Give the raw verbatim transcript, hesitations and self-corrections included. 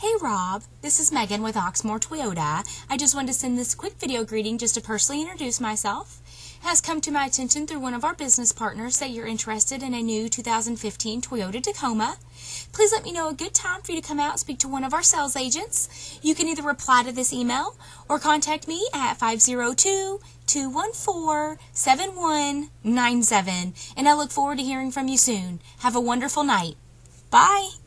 Hey Rob, this is Megan with Oxmoor Toyota. I just wanted to send this quick video greeting just to personally introduce myself. It has come to my attention through one of our business partners that you're interested in a new two thousand fifteen Toyota Tacoma. Please let me know a good time for you to come out and speak to one of our sales agents. You can either reply to this email or contact me at five zero two, two one four, seven one nine seven, and I look forward to hearing from you soon. Have a wonderful night. Bye!